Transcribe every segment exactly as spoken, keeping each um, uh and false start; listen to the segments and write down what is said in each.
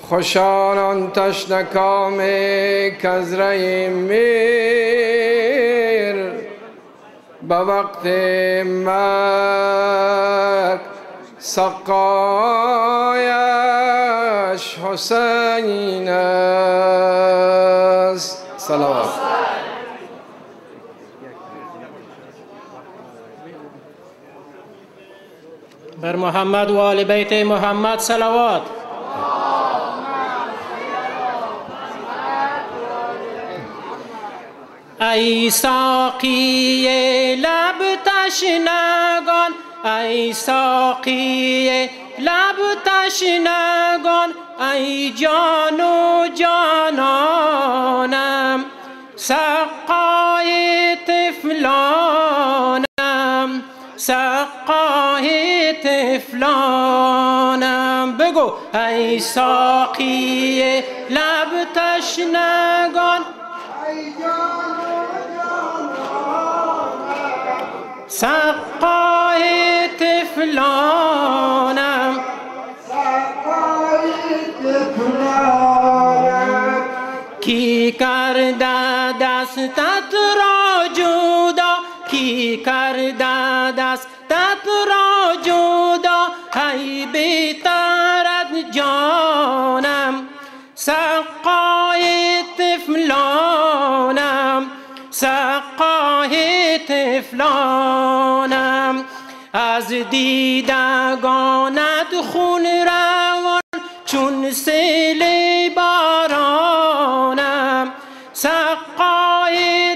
خوشان تشنکام کزره میر به وقت مرگ سقایش حسین است. صلوات. بر محمد و آل بیت محمد صلوات. ای ساقی لب تشنگان، ای ساقی لب تشنگان، ای جان و جانانم، سقای طفلانم، سقای طفلانم. بگو ای ساقی لب تشنگان، ای جان و جانانم، سقای طفلانم، سقای طفلانم. کی کرده دستت را جدا، کی کرده دستت را جدا، ای بی‌طرد جانم، سقای طفلانم، سقای طفلانم. از دیدگانت خون روان چون سیل بارانم، سقای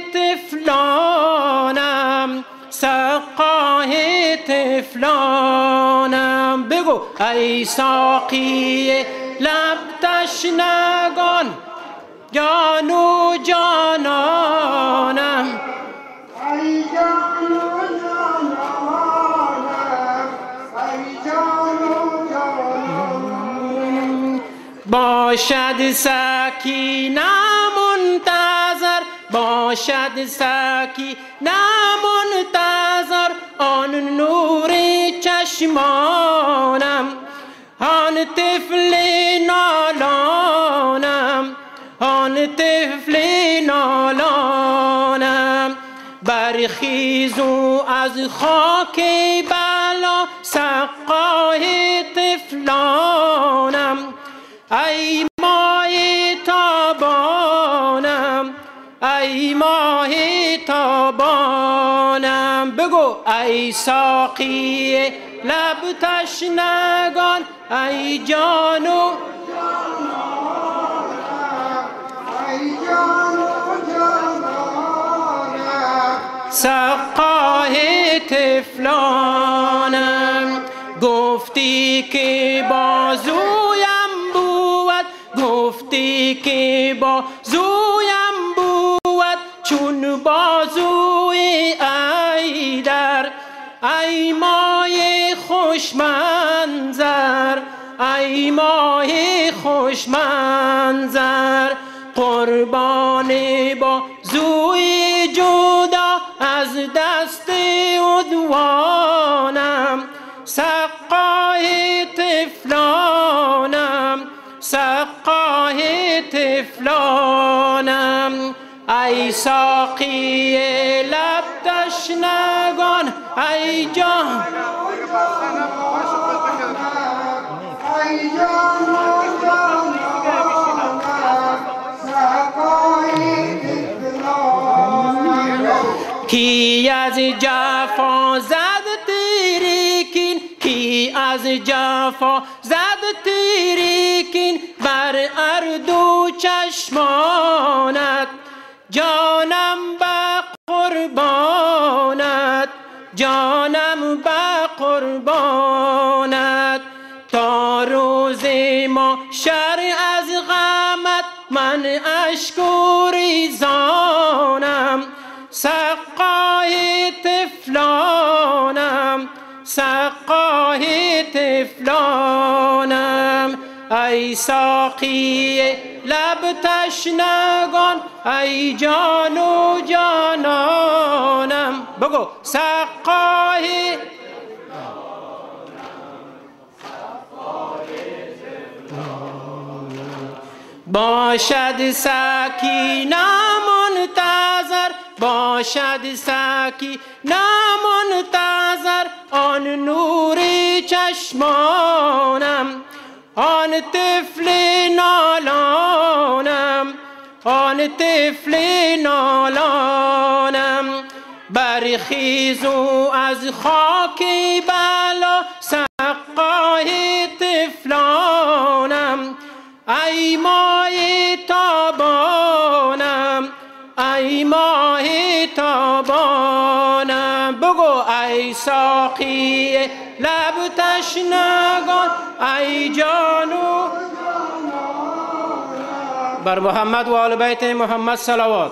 طفلانم، سقای طفلانم. بگو ای ساقی لب تشنگان، جان و جانانم، ای جان و جانانم، ای جان و جانانم. باشد سکینه منتظر، باشد سکینه منتظر، آن نور چشمانم، آن طفل نالانم، آن طفل نالانم. برخیزو از خاک بلا، سقای طفلانم، ای ماه تابانم، ای ماه تابانم. بگو ای ساقی لب تشنگان، ای جان و جانانم، ای جان و جانانم، سقای طفلانم. گفتی که بازویم بود، گفتی که بازویم بود، چون بازوی ایدر، ای ماه خوش منظر، ای ماه خوش منظر. قربان بازوی جدا از دست عدوانم، سقای طفلانم، سقای طفلانم. ای ساقی لب تشنگان، ای جان، ای جان و جانانم، سقای طفلانم. کی از جفا زد تیریکین، کی از جفا زد تیریکین، بر اردو چشمانت، جانم به قربانت، جانم به قربانت. تا روز ما شر از غمت، من اشک و ریزانم، سقای طفلانم، سقای طفلانم. ای ساقی لب تشنگان، ای جان و جانانم. بگو سقای باشد سکینه منتظر، باشد سکینه منتظر، آن نور چشمانم، آن طفل نالانم، آن طفل نالانم. برخیزو از خاک بلا سقای طفلانم، ای ماه تابانم، ای ماه تابانم. بگو ای ساقی لب تشنگان، ای جانو بر محمد و آل بیت محمد صلوات.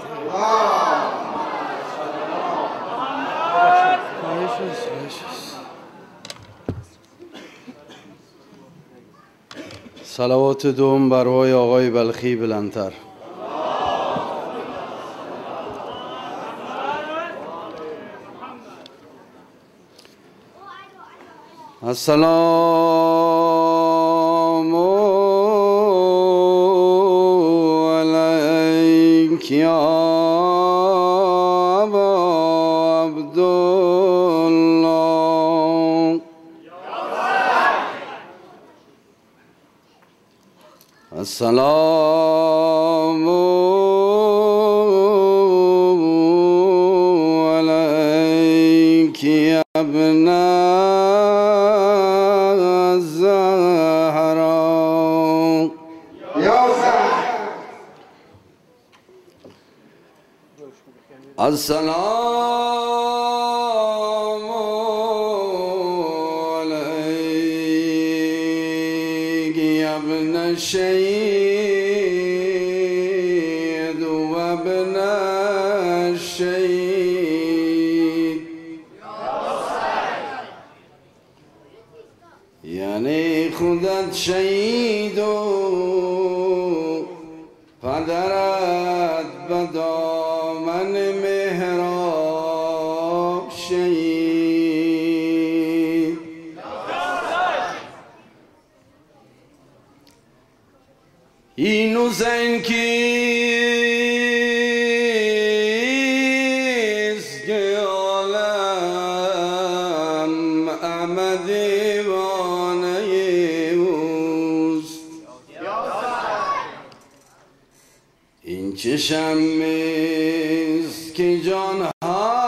صلوات دوم بر روی آقای بلخی بلندتر. السلام علیک یا ابا عبدالله. السلام علیک یا ابن الزهرا. السلام علیک یا ابن الشهید و ابن الشهید. یعنی خودت شهید و پدرت به دامن محراب شهید. این حسین کیست که عالم احمد دیوانه اوست؟ این چه شمعیست که جانها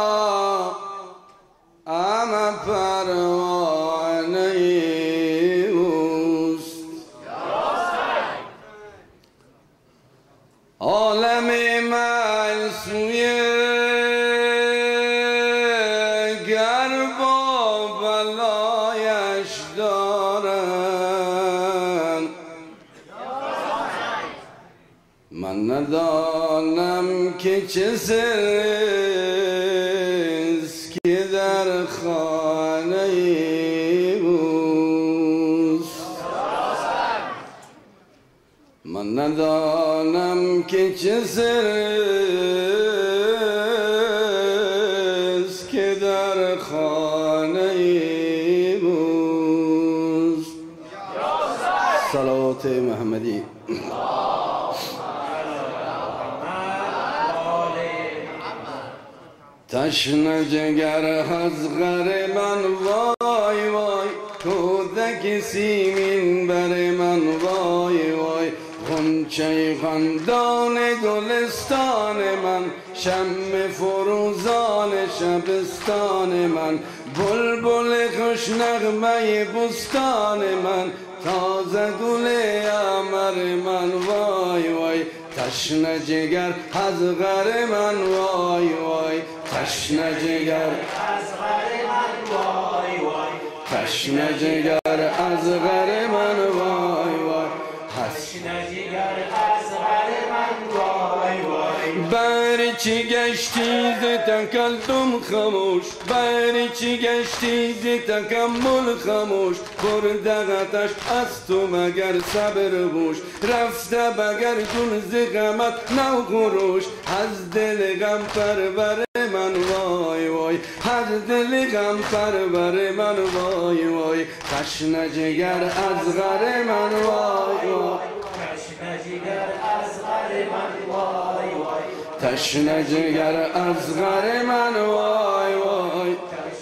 همه پروانه اوست؟ عالم من سوی گرب و بلایش دارند. من ندانم که چه سرست که در خانه اوست. من ندانم که چه سرست که در خانه اوست. صلوات محمدی. تشنه جگر از غر من وای وای، کودک سیمین بر من وای وای. غنچه خندان گلستان من، شمع فروزان شبستان من، بلبل خوش نغمه بستان من، تازه گل امر من وای وای. تشنه جگر از غر من وای وای، تشنه جگر از غر من وای وای، تشنه جگر از غر من وای وای، تشنه جگر از غر من وای وای. بر چی گشتی ز تکلم خموش، بر چی گشتی ز تکمل خموش، بردغتش از تو مگر صبر بوش، رفته بگر جون ز غمت نو خروش. از دل غم پرور من وای وای، از دل غم پرور من وای وای. تشنه جگر از غر من وای وای، تشنه تشنه جگر اصغر من وای وای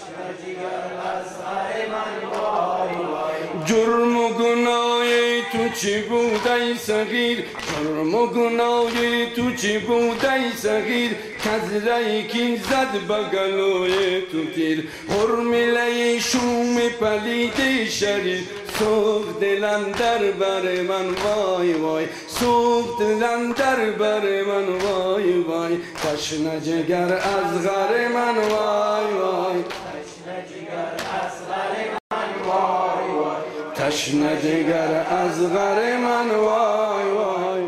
جرم و گناه تو چی بود ای صغیر جرم و گناه تو چی بود ای صغیر کز ریکین زد بگلوی تو تیر حرمله شوم پلید شریر سوخت دلم در بر من وای وای سوخت دلم در بر من وای وای تشنه جگر اصغر من وای وای تشنه جگر اصغر من وای وای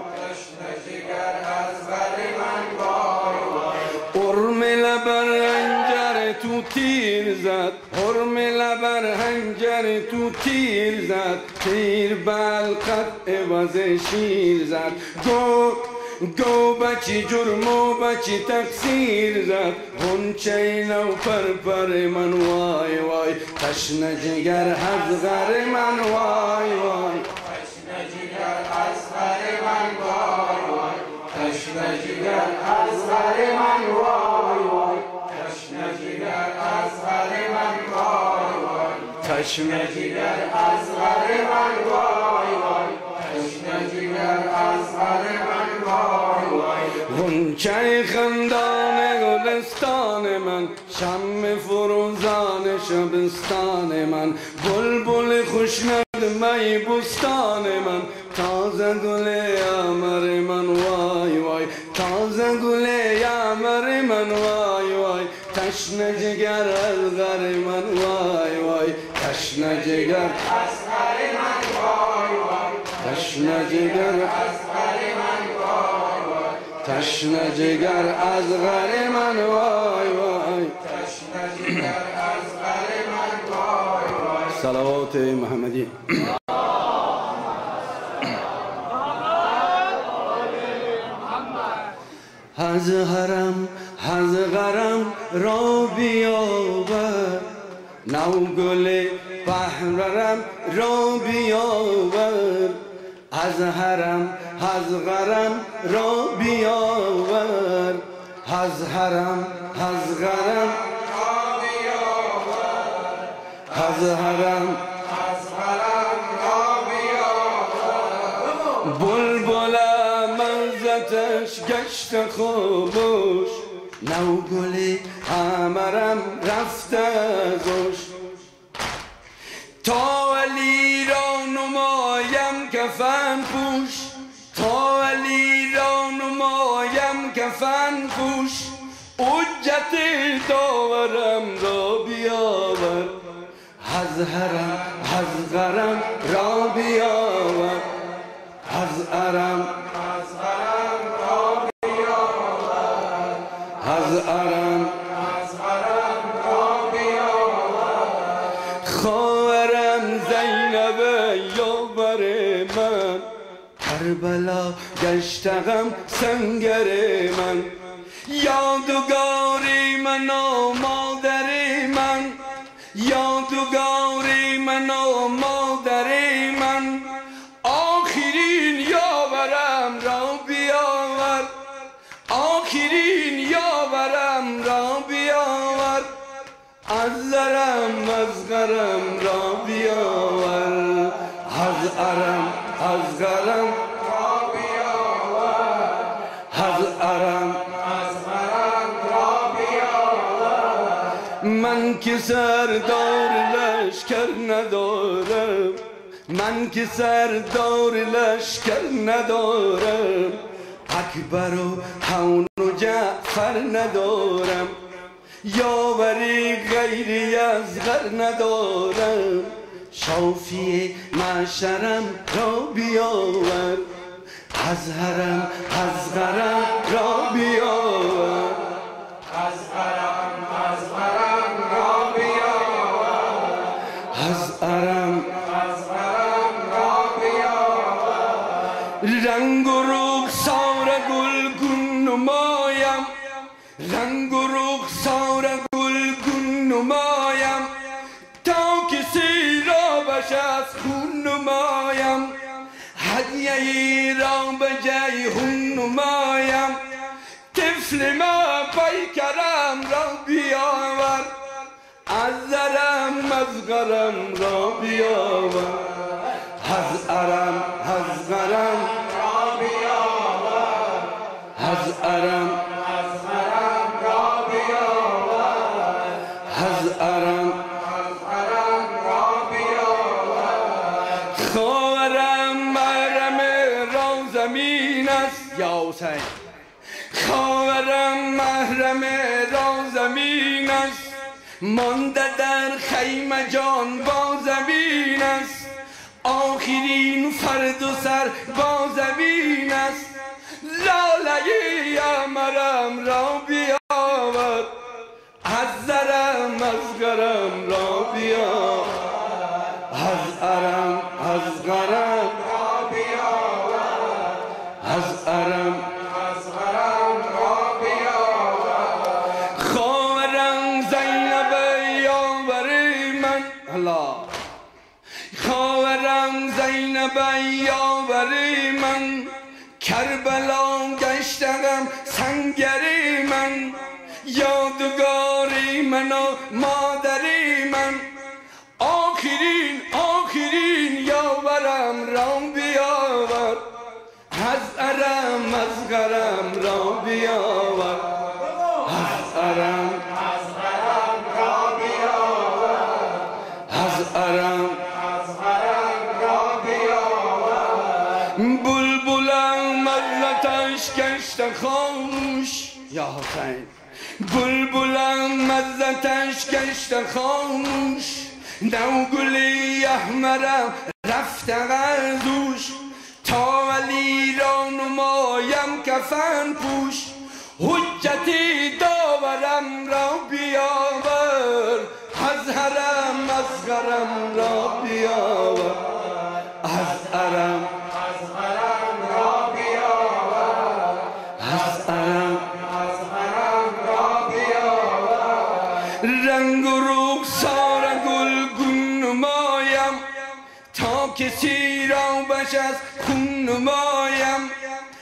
حرم لبر هنجر تو تیر زد حرم لبر هنجر تو تیر زد تیر بلقت عوض شیر زد گو گو بچی جرم و بچی تقصیر زد غنچه نو پر پر من وای وای تشنه جگر اصغر من وای وای تشنه جگر اصغر من وای وای تشنه جگر اصغر من وای وای تشنه جگر اصغر من وای وای تشنه جگر اصغر من وای وای تشنه جگر اصغر من وای وای غنچه خندان گلستان من شم فروزان شبستان من بلبل خوشنغمه بستان من تازه گل یامر من وای وای تازه گل یامر من وای وای تشنه جگر اصغر من وای وای تشنه جگر اصغر من وای وای تشنه جگر اصغر من وای وای تشنه جگر اصغر من وای وای تشنه جگر اصغر من وای وای صلوات محمدی از حرم از غرم را بیاور نو گل بحرم را بیاور از حرم از غرم را بیاور از حرم از غرم را بیاور از حرم از غرم را بیاور بلبلم منزتش گشت خاموش نو گل حمرم رفته ازش تا علی را نمایم کفن پوش تا علی را نمایم کفن پوش حجت داورم را بیاور از حرم از غرم را بیاور از حرم از غرم را بیاور از حرم از غرم را بیاور خواهرم زینب یاور من کربلا گشتم سنگر من یادگاری من و مادر من یادگاری من و مادر من آخرین یاورم را بیاور آخرین یاورم را بیاور از زرم از غرم را بیاور از ارم از غرم را بیاور از ارم از غرم را بیاور من که سردار لشکر ندارم من که سردار لشکر ندارم اکبر و هون و جعفر ندارم یاوری غیری از غر ندارم شافی معشرم را بیاور از حرم از غرم را بیاور از حرم از غرم را بیاور از حرم از غرم را بیاور رنگ و رخسار گلگون نمایم رنگ و رخسار گلگون نمایم تا کسی را بش از خون نمایم هدیه ای را به جیهون نمایم طفل ما پیکرم را بیاور از زرم از غرم را بیاور از ارم از غرم را بیاور از ارم از غرم را بیاور از ارم از غرم را بیاور خاورم محرم را زمین است یا حسین خاورم محرم را زمین است مانده در خیمه جان با زمین است آخرین فرد و سر با زمین است لاله امرم را بیاور از زرم از غرم را بیاور از ارم از غرم را بیاور از ارم از غرم را بیاور خاورم زینب یاور من الله خاورم زینب یاور من کربلا گشتم سنگری من یادگاری من و مادری من آخرین آخرین یاورم را بیاور از ارم از غرم را بیاور از ارم از غرم را بیاور از ارم از غرم را بیاور بلبلم مزتش گشت خاموش یا حسین بلبلم مزتش گشت خاموش نوگلی احمرم رفته غزوش تا علی را نمایم کفن پوش حجتی داورم را بیاور از حرم از غرم را بیاور از ارم از غرم را بیاور از ارم از غرم را بیاور رنگ و رخسار گل گون نمایم تا کسی را بش از خون نمایم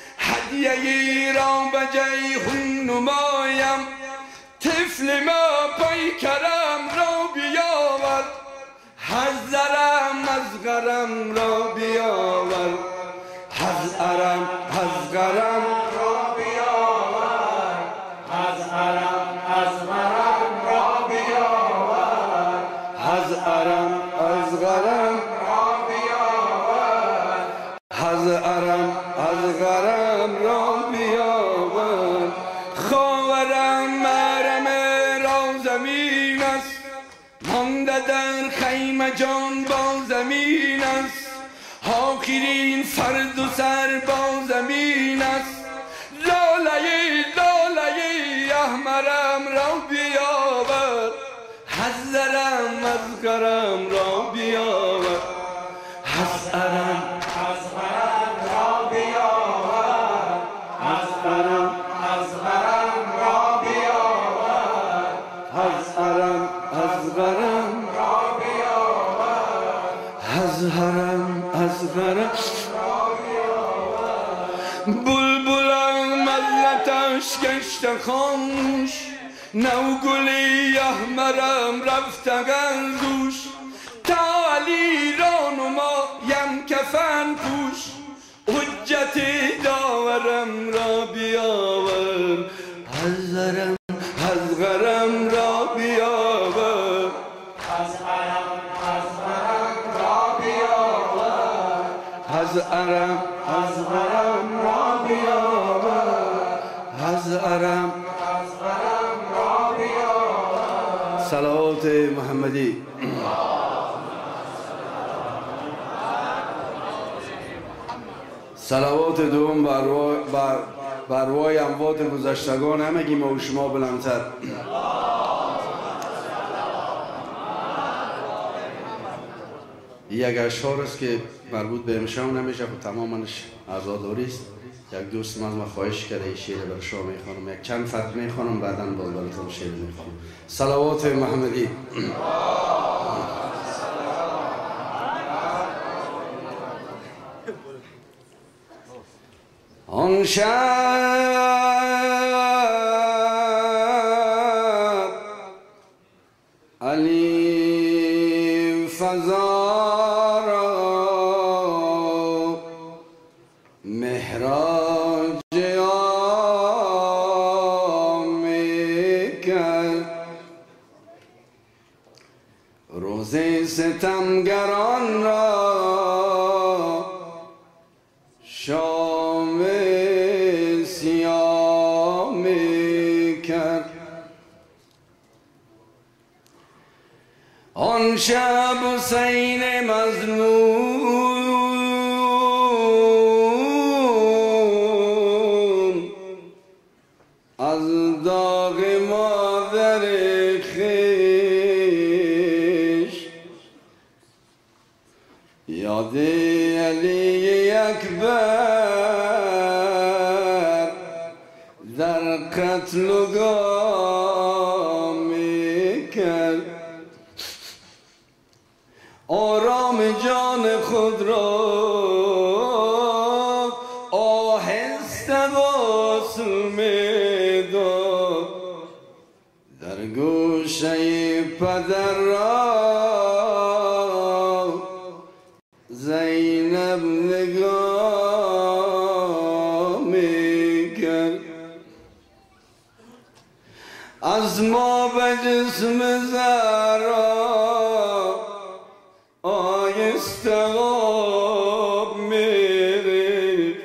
هدیه را به جیهون نمایم طفل ما پیکرم را بیاور از زرم از غرم را بیاور از ارم از غرم را بیاور از ارم از غرم را بیاور از ارم از غرم را بیاور از ارم از غرم را بیاور خاورم محرم را زمین است مانده در خیمه جان با زمین است آخرین فرد و سر با زمین است لاله لاله احمرم را بیاور از زرم از غرم را بیاور از ارم از غرم را بیاور از ارم از غرم را بیاور از ارم از غرم را بیاور از حرم از غرم را بیاور بلبلم ملتش گشت خاموش نوگلی احمرم رفته گنزوش تا علی را نمایم کفن پوش حجت داورم را بیاور از زرم از غرم را بیاور از ارم از غرم را بیاور از ارم از غرم را بیاور از ارم از غرم را بیاور صلوات محمدی صلوات دوم بر بر بروای اموات گذشتگان همگی ما و شما بلندتر. یک اشعار است که مربوط به امشام نمیشه و تمامش عزاداری است. یک دوست من از ما خواهش کرده این شعر بر شما میخوانم، یک چند فرق میخوانم بعدا باز براتون شعر میخوانم. صلوات محمدی. آن شب علی فضا را مهراج روزه ستمگران را شام سیام کرد. آن شب حسین مظلوم از داغ مادر یاد علی اکبر در قتل و گام کرد. آرام جان خود را آهسته وصل می‌داد در گوشه پدر را زینب نگاه میکرد. از ما به جسم زهرا آیسته آب میریخت.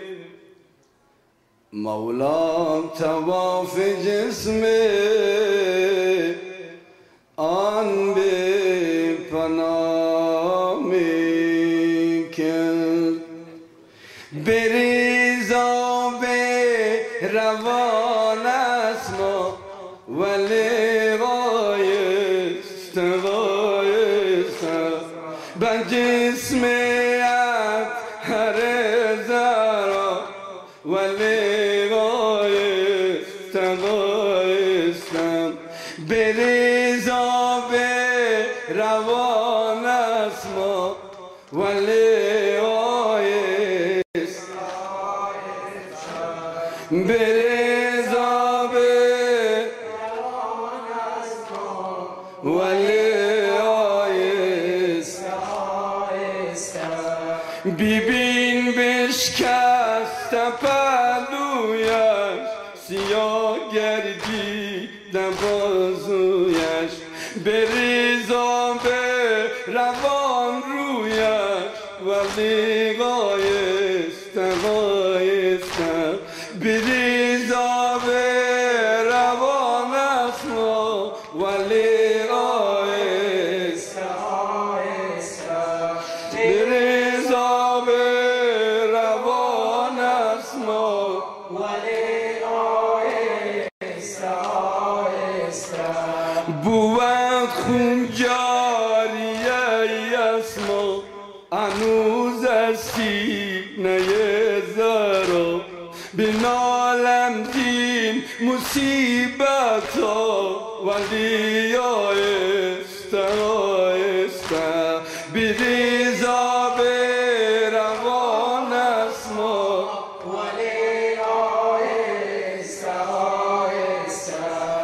مولا طواف جسم آن بی پناه بریزا به روان اسما ولی غایست غایست به جسم هر زرا ولی غایست غایست بریزا به روان اسما ولی برزا به ولی آیست ببین بشکست پهلویش سیاه گردیده بازویش برزا به روان رویش ولی غایست غایست بریزا به روان اسما ولی آیست آیست بریزا به روان اسما ولی آیست آیست بود خون جاریه اسما هنوز از سینه زهرا بنالم دین مصیبت ها ولی آیست آیست بریزا به روان اسما ولی آیست آیست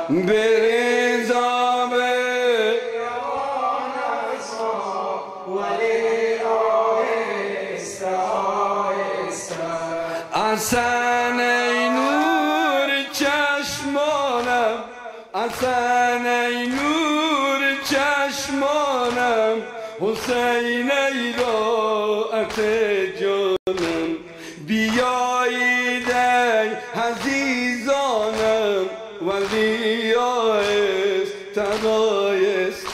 بریزا به روان اسما ولی آیست آیست حسن ای نور چشمانم حسن ای نور چشمانم حسین ای راحت جانم بیایید ای عزیزانم ولی آیست آیست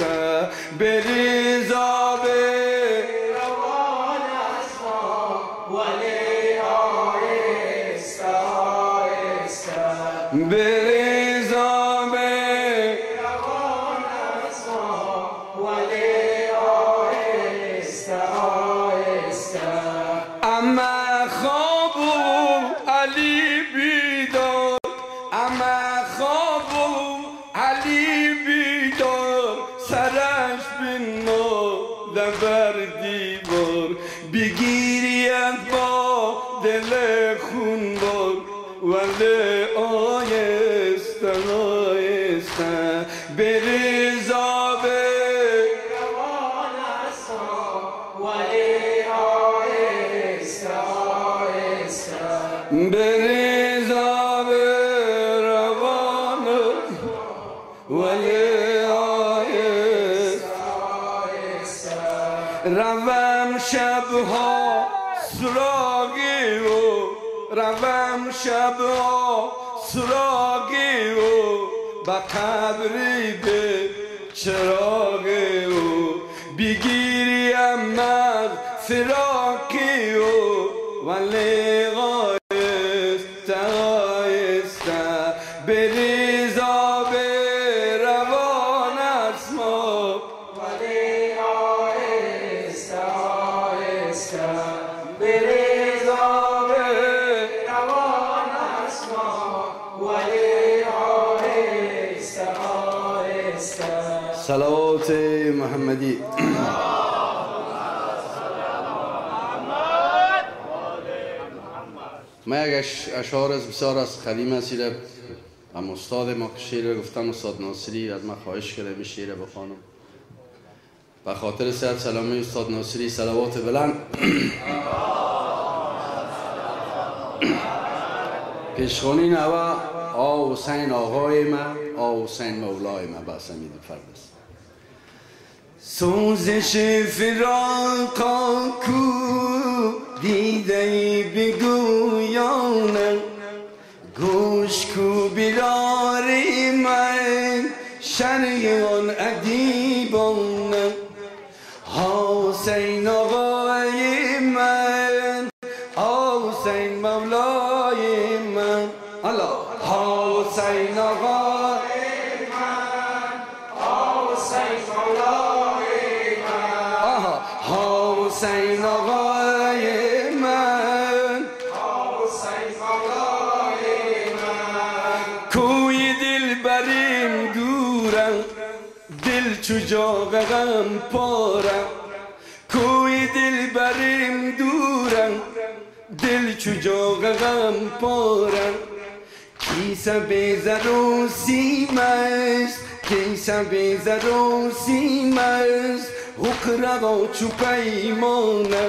بریزا به روان اسما ولی آیست آیست بریزا به روان اسما ولی آیست آیست اما خواب علی بیدار اما خواب علی بیدار سرش بنماده بر دیوار بگیرید با دل خونبار به رضا به روان است ولی آهسته آهسته به رضا به روان ولی آهسته آهسته روم شبها سراغی و روم شبها سراغی و با قبری به چراغی و بگیریم مرد فراقی و ولی آهسته آهسته به رضا به روان اسما ولی آهسته آهسته به رضا به روان اسما ولی آهسته آهسته صلوات محمدی. من یک اشعار از بسیار از قدیم است هم استاد ما که شعر گفتن استاد ناصری از من خواهش کرده می شعر بخوانم به خاطر صحت سلامه استاد ناصری صلوات بلند. پیشخوانی نوه آ حسین آقای من آ حسین مولای من بس امید فرد است. سوزش فراقا کو دیده ای بگویانم گوش کو بیداری من شرح آن ادیبانم حسین آقای من حسین مولای من الله حسین آقای من حسین مولای من آها حسین آقای من حسین مولای من کوی دل بریم دورم دل چو جاغ غم پارم کوی دل بریم دورم دل چو جاغ غم پارم کیسه به زر و سیم است کیسه به زر و سیم است حقرقا چو پیمانم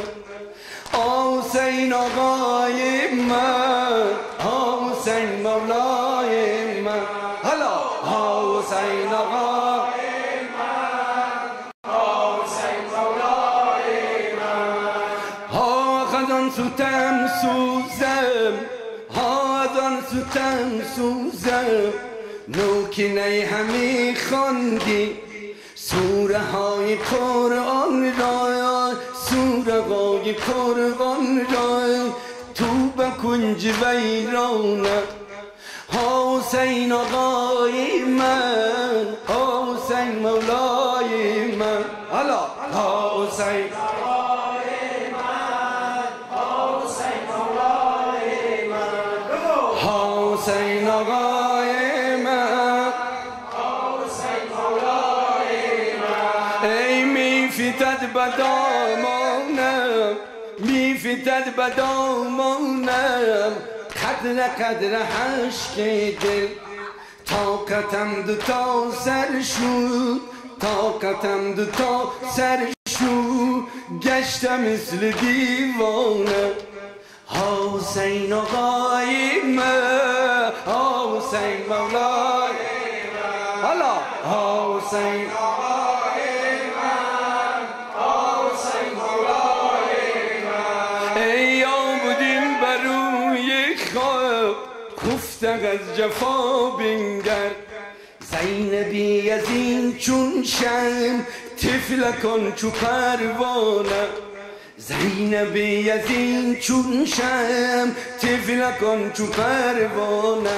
حسین آقای من حسین مولای من هلا حسین آقای من حسین مولای من ها خزان سوتم سوزم ها خزان سوتم سوزم نوکینه همی خواندی سوره های قرآن را سوره های قرآن را تو به کنج ویرانه حسین آقای من حسین مولای من الا حسین آقای من حسین مولای من حسین آقای من حسین مولای من ای می فتد بدامانم می فتد بدامانم قدر قدر عشق دل طاقتم دو تا سر شد طاقتم دو تا سر شد گشتم مثل دیوانه حسین آقای من حسین مولای من حالا حسین آقای من حسین مولای من ای آمدیم بروی خواب خفته از جفا بنگر زینبی از این چون شم طفلکان چو پروانه زینبی از این چون شم طفلکان چو پروانه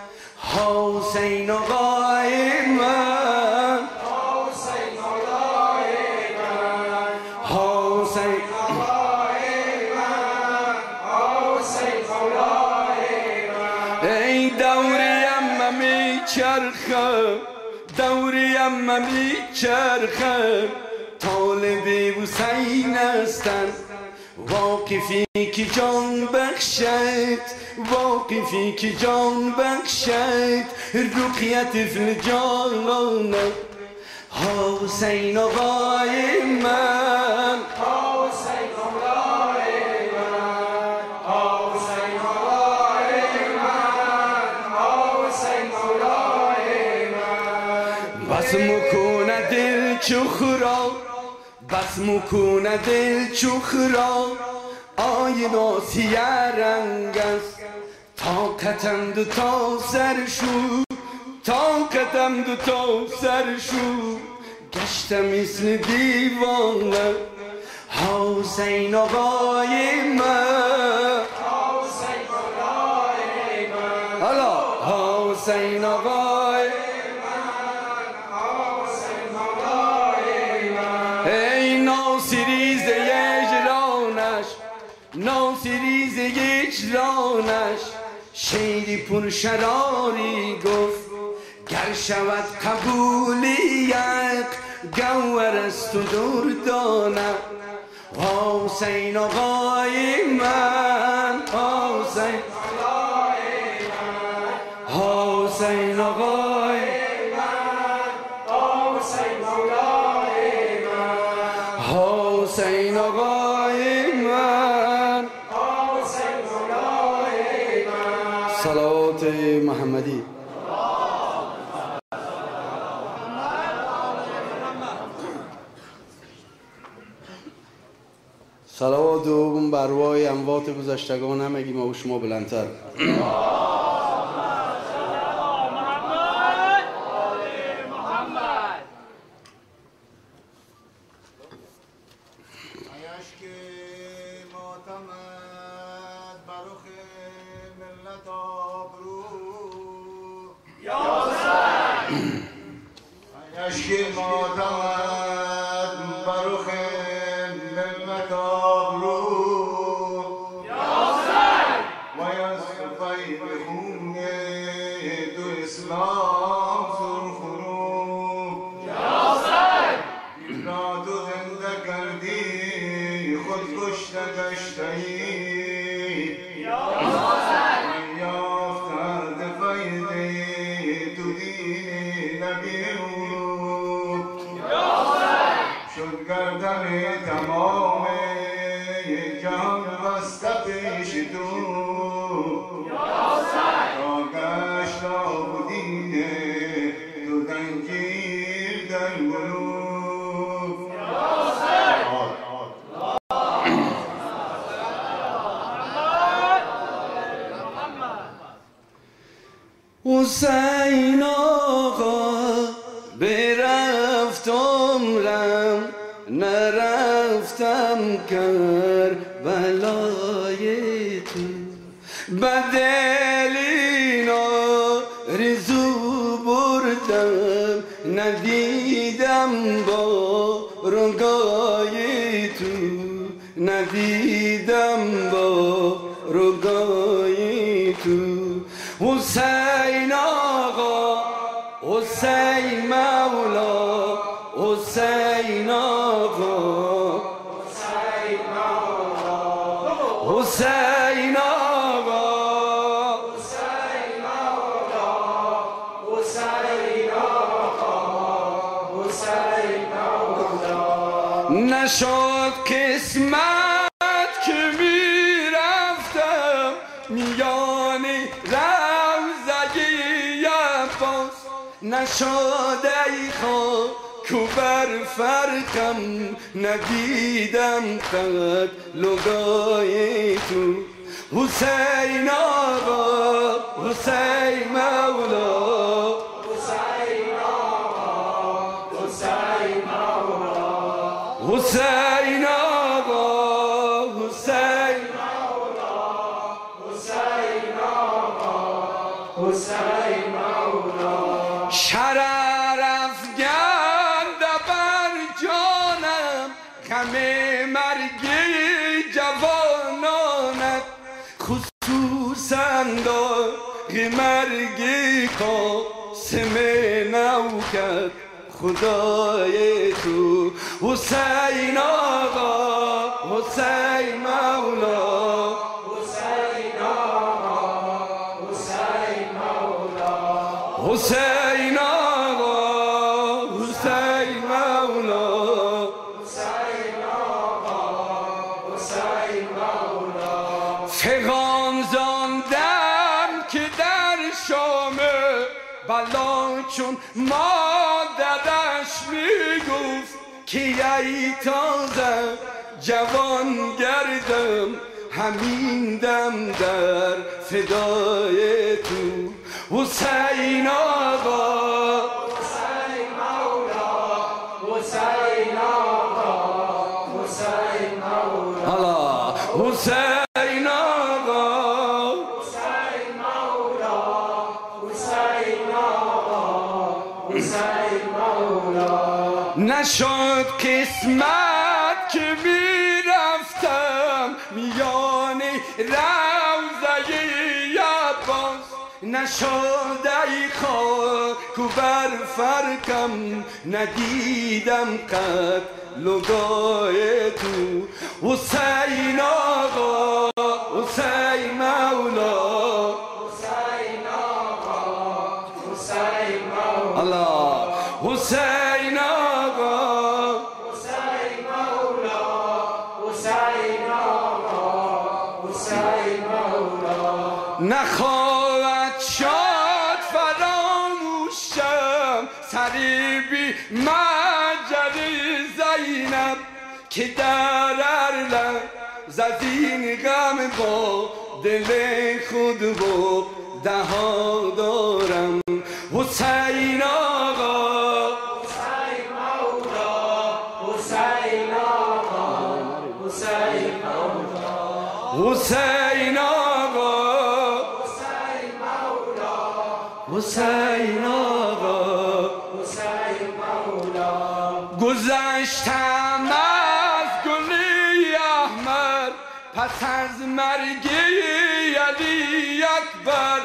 حسین آقای من حسین آقای من حسین آقای من حسین آقای من ای دوریم میچرخم دوریم میچرخم طالب حسین هستن واقفی که جان بخشد واقفی که جان بخشد رقیت فی جان حسین آقای من حسین آقای من حسین آقای من حسین آقای من بس مکونه دل چخرا بس مکونه دل چخرا آیناسی رنگ است طاقتم دو تا سرشو طاقتم دو تا سرشو گشتم مثل دیوانه حسین آقای من حسین آقای من حالا حسین آقای حسین آقای من ای ناصری ز اجرانش ناصری ز اجرانش شیری پر شراری گفت گر شود قبولیت گوهر است و دردانه حسین آقای من حسین حسین آقای حسین آقای من حسین آقای من حسین آقای من صلوات محمدی صلوات دوم بر روی اموات گذشتگان همگی ما و شما بلندتر اشکی ماتمت بروخ ملت آبرو و یا صفای بخون دو اسلام سرخرو را تو زنده کردی خود کشته گشتهی یافتند فایده تو دین نبی شد گردن تمام جهان بسته پیش تو تا گشت آبودین تو دنگیر در گلوب حسین آقا برفت عمرم نرفتم کربلای تو بدلینا رزو بردم ندیدم با رنگای تو ندیدم با رنگای تو حسین آقا حسین مولا حسین آقا حسین آقا حسین آقا حسین آقا حسین آقا حسین آقا نشد قسمت که میرفتم میان روزه عباس نشد ای خواب کو بر فرقم ندیدم قد لگای تو حسین آقا حسین مولا حسین آقا حسین آقا حسین آقا حسین حسین آقا حسین مولا شرر افگند بر جانم غم مرگ جوانانت خصوصا داغ مرگ قاسم نوکت خدای تو حسین آقا حسین مولا حسین آقا حسین مولا حسین آقا حسین مولا حسین آقا حسین مولا فغان زاندم که در شام بلا چون مادرش میگفت که ای تازه جوان گردم همین دم در فدای تو حسین آقا حسین مولا حسین آقا حسین مولا حالا حسین آقا حسین مولا حسین آقا حسین مولا نشد قسمت که میرفتم میان روضه عباس نشد ای خاک و بر فرقم ندیدم قد لگای تو حسین آقا حسین مولا حسین آقا حسین مولا الله حسین آقا حسین مولا حسین آقا حسین مولا نخواهد شد فراموشم سری بی مجری زینب که در ارلم زدین غم با دل خود و دها دارم حسین آقا حسین مولا حسین آقا حسین مولا حسین آقا حسین مولا حسین آقا حسین مولا گذشتم از گلی احمر پس از مرگ علی اکبر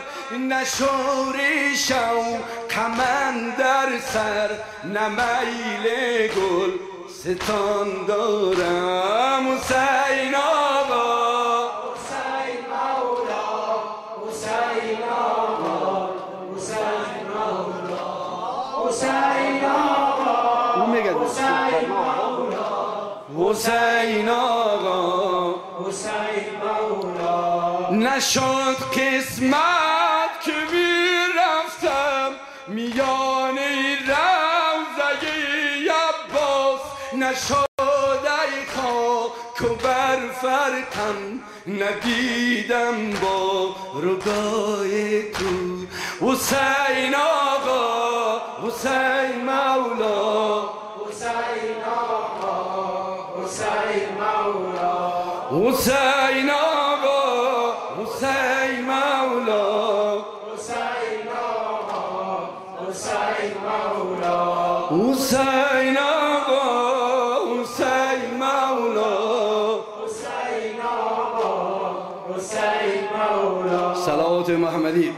نشوریشم کمن در سر نمیل گل ستان دارم حسین آقا حسین مولا حسین آقا حسین مولا حسین آقا حسین مولا حسین آقا حسین مولا نشد قسمت که میرفتم میان روضه عباس نشد ای خاک و بر فرقم ندیدم با رگای تو حسین آقا حسین مولا حسین آقا حسین مولا حسین آقا حسین مولا حسین آقا حسین مولا حسین آقا حسین مولا حسین آقا حسین مولا صلوات محمدی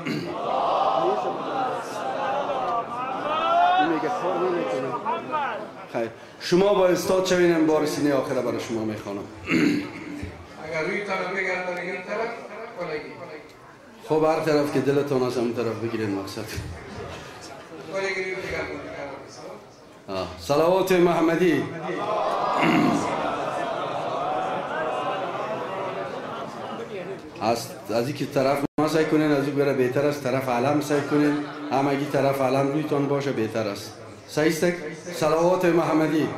خیر شما با استاد شوینم بار سینه آخره برای شما میخوانم اگر روی طرف بگردن این طرف کلگی خب هر طرف که دلتون از همون طرف بگیرین مقصد کلگی روی بگردن آه. صلوات محمدی از از اینکه طرف ما سعی کنین از این بره بهتر است طرف علم سعی کنین همگی طرف علم رویتون باشه بهتر است صحیح است صلوات محمدی یک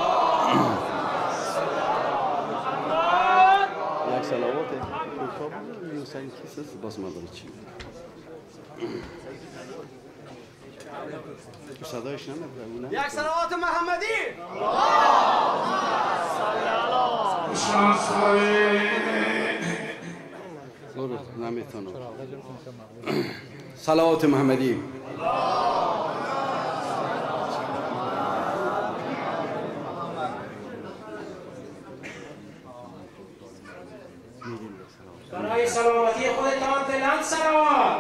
صلوات یوسین کیسه باز ما داره چی صدایش نمیاد یک صلوات محمدی نمیتونم صلوات محمدی برای سلامتی خودتان بلند صلوات.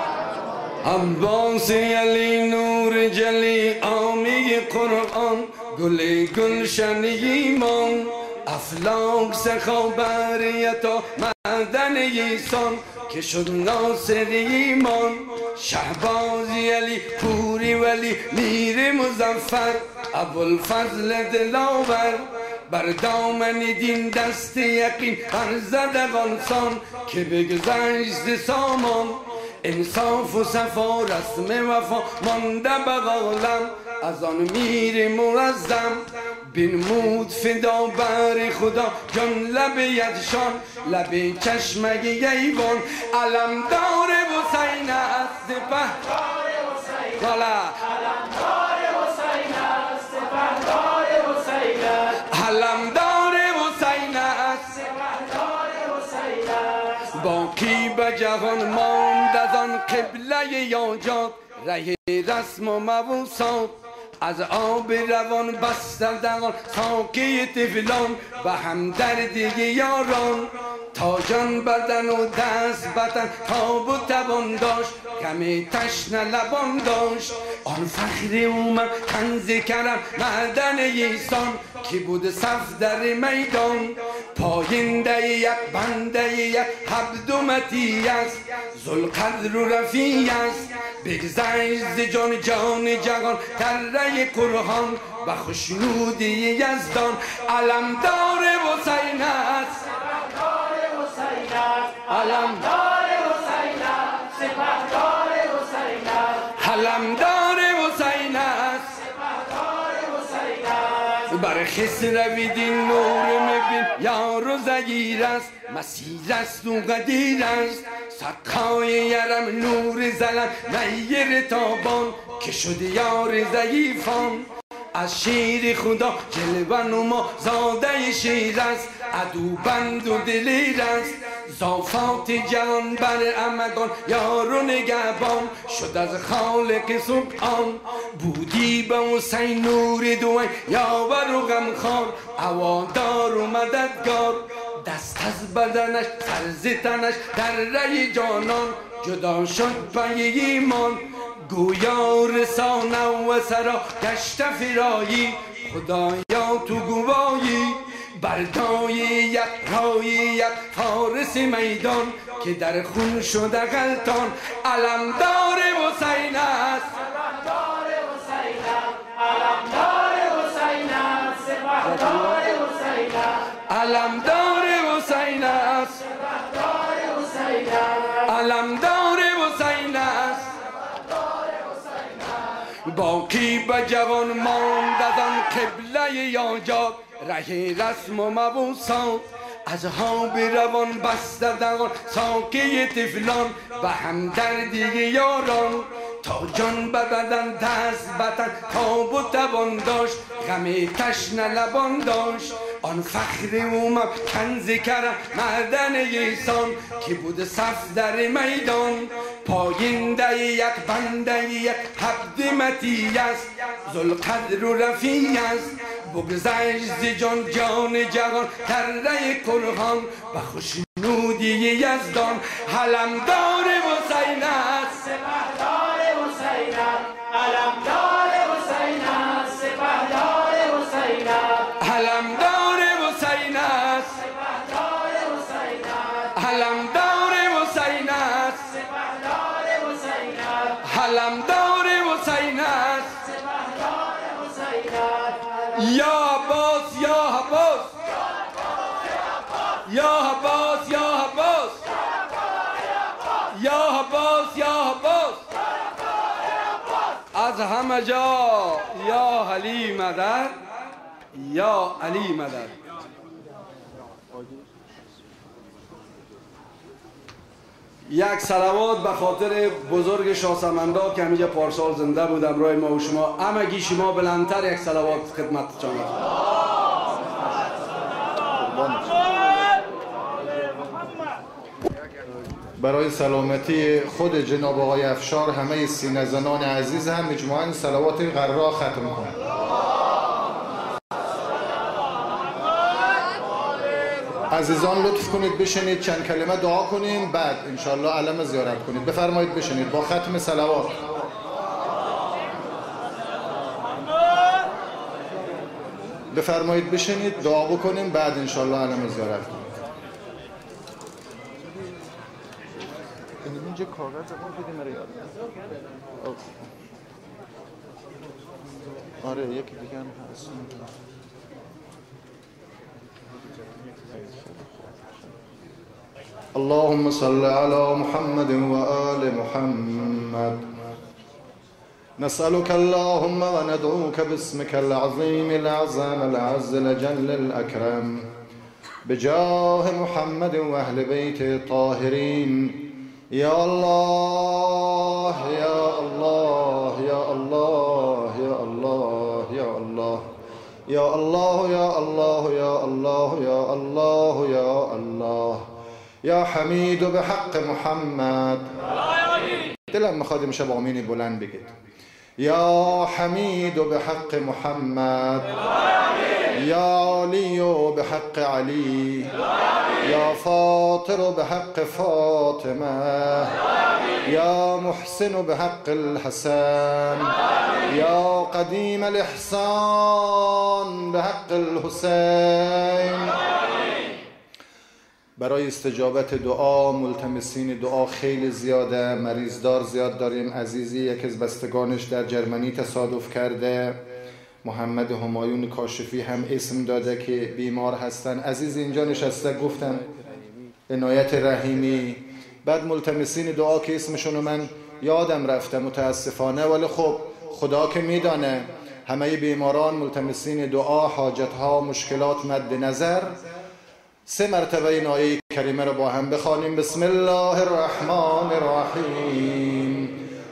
عباس علی نور جلی آمی قرآن گل گلشن ایمان افلاک سخابریتا معدن ایسان که شد ناصر ایمان شهبازی علی پوری ولی میر مظفر ابوالفضل دلاور بر دامن دین دست یقین برزدگان سان که بگذشت سامان انصاف و صفا رسم وفا مانده بغالم از آن میر معظم بنمود فدا بر خدا جان لب یدشان لب چشمه گیوان علمدار حسین است سپهدار حسین علمدار حسین است سپهدار حسین علمدار حسین است سپهدار حسین است باقی به جهان ماند از آن قبله یاجات ره رسم و مبوسات از آب روان بستر دهان ساقی طفلان و همدردی یاران تا جان بدن و دست بدن تاب و توان داشت کمی تشنه لبان داشت آن فخر اومد کنز کرم معدن ایسان که بود صف در میدان پاینده یک بنده یک حبدومتی است ذوالقدر و رفیع است بگذشت ز جان جان جهان تره قرآن و خشنودی یزدان علمدار حسین است علمدار حسین است سپهدار حسین است علمدار حسین است سپهدار حسین است بر خسرو دین نور مبین یار و زگیر است مسیر است و قدیر است سقای یرم نور زلم نیر تابان که شد یار ضعیفان از شیر خدا جلوه نما زاده شیر است عدو بند و دلیر است زافات جهان بر امگان یار و نگهبان شد از خالق سبحان بودی به حسین نور دوی یاور و غمخوار هوادار و مددگار دست از بدنش سر تنش در ره جانان جدا شد پی ایمان گویا رسانه و سرا گشت فرایی خدایا تو گوایی بردای یک رای یک فارس میدان که در خون شده غلطان علمدار حسین است علمدار حسین علمدار حسین است سپهدار حسین علمدار حسین است سپهدار حسین علمدار حسین است باقی به جوان ماند از آن قبله یاجات ره رسم و مبوسات از آب روان بسته دوان ساقی طفلان و همدردی یاران تا جان بدن دست بدن تاب و توان داشت غم تشنه لبان داشت آن فخر اومد کنز کرم معدن ایسان که بود صف در میدان پاینده یک بنده یک حبدمتی است ذوالقدر و رفیع است بگذشت ز جان جان جهان تره قرآن و خشنودی یزدان علمدار حسین است سپهدار حسین علمدار حسین است سپهدار حسین علمدار حسین است سپهدار حسین علمدار حسین است سپهدار حسین علمدار حسین است سپهدار حسین یا عباس یا عباس یا عباس یا عباس یا عباس یا عباس از همه جا یا علی مدد یا علی مدد یک صلوات به خاطر بزرگ شاهسمندا که همینجا پارسال زنده بود امروز ما و شما همگی شما بلندتر یک صلوات خدمتتان برای سلامتی خود جناب آقای افشار همه سینه زنان عزیز هم مجموعاً صلوات غرا ختم کنند. عزیزان لطف کنید بشینید چند کلمه دعا کنیم بعد انشالله علم زیارت کنید. بفرمایید بشینید با ختم صلوات. بفرمایید بشینید دعا بکنیم، بعد انشالله علم زیارت کنیم. اینجا کاغذ اون بدیم رو یاد. آره یکی دیگه هم هست. اللهم صل على محمد وآل محمد. نسألك اللهم وندعوك باسمك العظيم الأعظم الأعز الأجل الأكرم بجاه محمد وأهل بيته الطاهرين. يا الله يا الله يا الله يا الله يا الله يا الله يا الله يا الله يا الله يا الله يا حميد بحق محمد. دلم میخواد امشب آمینی بلند بگید. یا حمید بحق محمد، یا علی بحق علی، یا فاطر بحق فاطمه، یا محسن بحق الحسن، یا قدیم الاحسان بحق الحسین. برای استجابت دعا ملتمسین دعا خیلی زیاده، مریضدار زیاد داریم. عزیزی یک از بستگانش در جرمنی تصادف کرده، محمد همایون کاشفی هم اسم داده که بیمار هستن. عزیز اینجا نشسته، گفتن عنایت رحیمی. بعد ملتمسین دعا که اسمشونو من یادم رفته متاسفانه، ولی خب خدا که میدانه. همه بیماران ملتمسین دعا، حاجتها، مشکلات مد نظر. سه مرتبه این آیه کریمه رو با هم بخوانیم. بسم الله الرحمن الرحیم.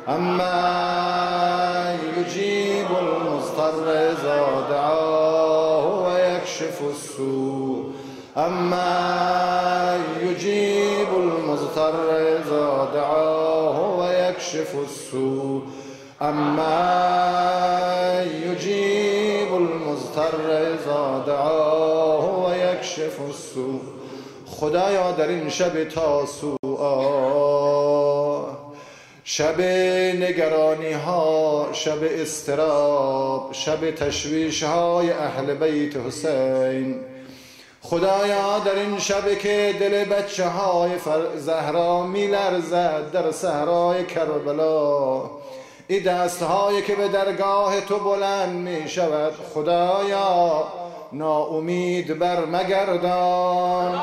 اما یجیب المضطر اذا دعاه و یکشف السوء. اما یجیب المضطر اذا دعاه و یکشف السوء. اما یجیب المضطر اذا دعاه و یکشف السوء. خدایا در این شب تاسوعا، شب نگرانی ها، شب اضطراب، شب تشویش های اهل بیت حسین، خدایا در این شب که دل بچه های زهرا می لرزد در صحرای کربلا، این دست هایی که به درگاه تو بلند می شود، خدایا ناامید بر مگردان.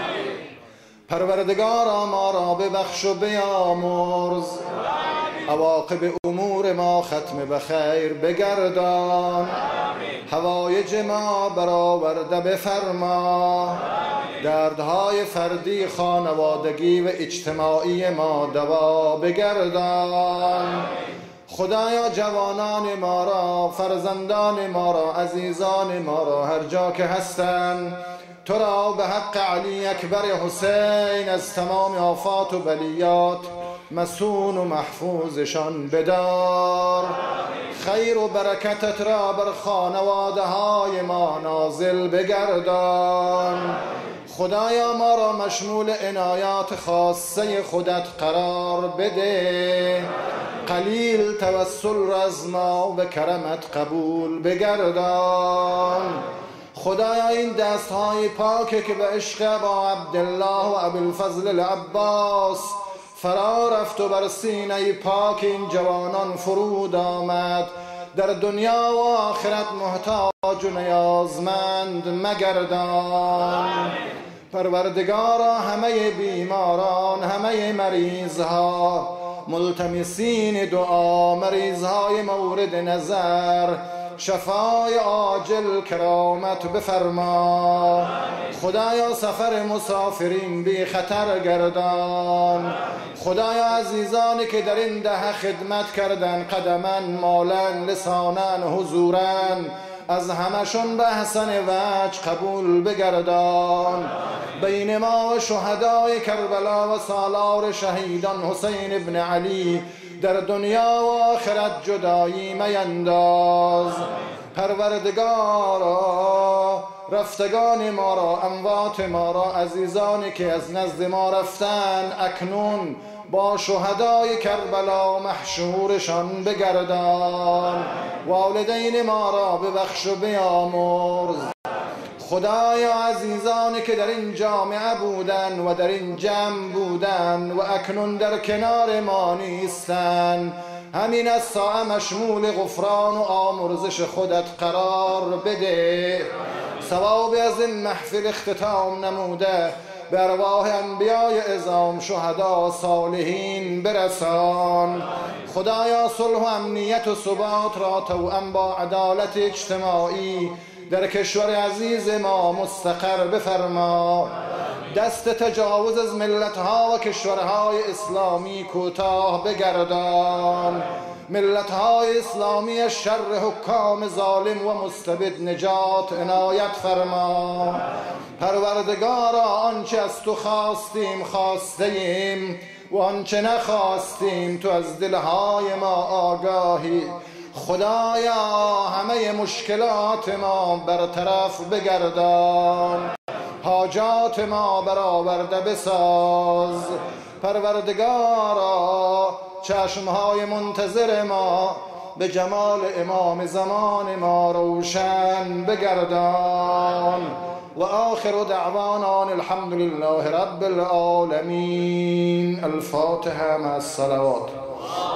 پروردگارا ما را ببخش و بیامرز، عواقب امور ما ختم بخیر بگردان. حوایج ما برآورده بفرما، دردهای فردی، خانوادگی و اجتماعی ما دوا بگردان. خدایا جوانان ما را، فرزندان ما را، عزیزان ما را هر جا که هستند تو را به حق علی اکبر حسین از تمام آفات و بلیات مسون و محفوظشان بدار. خیر و برکتت را بر خانواده های ما نازل بگردان. خدایا ما را مشمول عنایات خاصه خودت قرار بده. قلیل توسل را از ما و کرمت قبول بگردان. خدایا این دست های پاکه که به عشق با عبدالله و ابوالفضل العباس فرا رفت و بر سینه پاک این جوانان فرود آمد، در دنیا و آخرت محتاج و نیازمند مگردان. پروردگارا همه بیماران، همه مریضها، ملتمسین دعا، مریضهای مورد نظر، شفای عاجل کرامت بفرما. خدایا سفر مسافرین بی خطر گردان. خدایا عزیزانی که در این دهه خدمت کردن، قدمن، مالن، لسانن، حضورن، از همشون به حسن وجه قبول بگردان. بین ما شهدای کربلا و سالار شهیدان حسین ابن علی در دنیا و آخرت جدایی مینداز. پروردگارا رفتگان ما را، اموات ما را، عزیزانی که از نزد ما رفتن اکنون با شهدای کربلا محشورشان بگردان. والدین ما را ببخش و بیامرز. خدایا عزیزانی که در این جامعه بودن و در این جمع بودن و اکنون در کنار ما نیستن، همین از ساعه مشمول غفران و آمرزش خودت قرار بده. ثواب از این محفل اختتام نموده به ارواح انبیای اعظام، شهدا، صالحین برسان. خدایا صلح و امنیت و ثبات را توأم با عدالت اجتماعی در کشور عزیز ما مستقر بفرما. دست تجاوز از ملتها و کشورهای اسلامی کوتاه بگردان. ملتهای اسلامی از شر حکام ظالم و مستبد نجات عنایت فرما. پروردگارا آنچه از تو خواستیم خواسته ایم و آنچه نخواستیم تو از دلهای ما آگاهی. خدایا همه مشکلات ما برطرف بگردان، حاجات ما برآورده بساز. پروردگارا چشمهای منتظر ما به جمال امام زمان ما روشن بگردان. و آخر دعوانا الحمد لله رب العالمین. الفاتحه مع الصلوات.